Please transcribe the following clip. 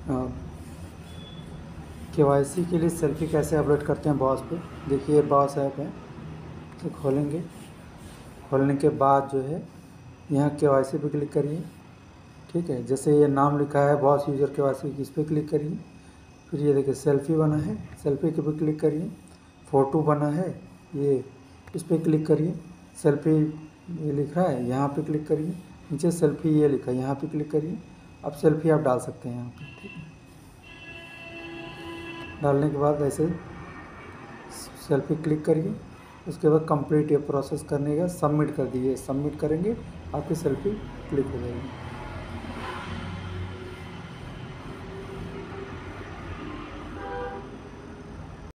KYC के लिए selfie कैसे अपलोड करते हैं बॉस पे। देखिए बॉस ऐप है, तो खोलेंगे। खोलने के बाद जो है यहाँ केवाईसी पे क्लिक करिए। ठीक है, जैसे ये नाम लिखा है बॉस यूज़र केवाईसी, इस पर क्लिक करिए। फिर ये देखिए सेल्फी बना है, सेल्फी के पे क्लिक करिए। फ़ोटो बना है ये, इस पर क्लिक करिए। सेल्फी ये लिख रहा है, यहाँ पे क्लिक करिए। नीचे सेल्फी ये लिखा है, यहाँ पे क्लिक करिए। अब सेल्फी आप डाल सकते हैं यहाँ पे। ठीक है, डालने के बाद ऐसे सेल्फी क्लिक करिए। उसके बाद कंप्लीट ये प्रोसेस करने का सबमिट कर दीजिए। सबमिट करेंगे आपकी सेल्फी क्लिक हो जाएगी।